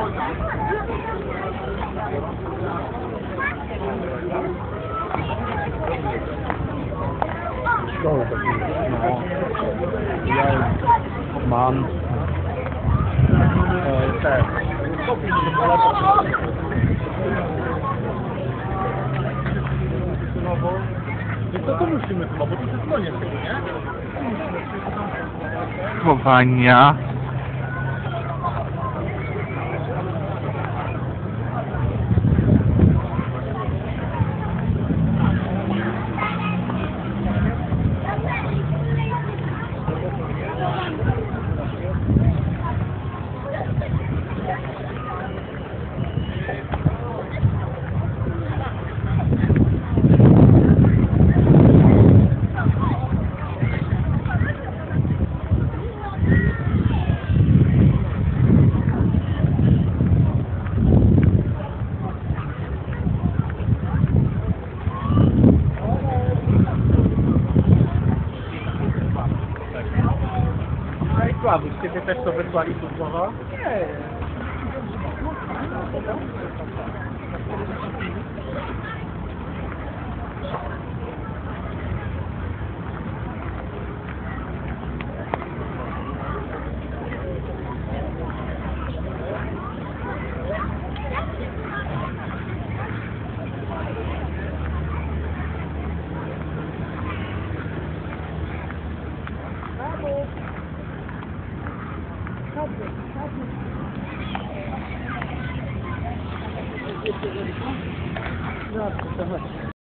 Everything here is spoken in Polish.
Szkoły takie. No. Ja mam te. I co to musimy chyba, bo to jest koniec tego, nie? Chowania. Sławy, z ciebie też to wysłali tu słowa? Nie. Dobrze, to chodź.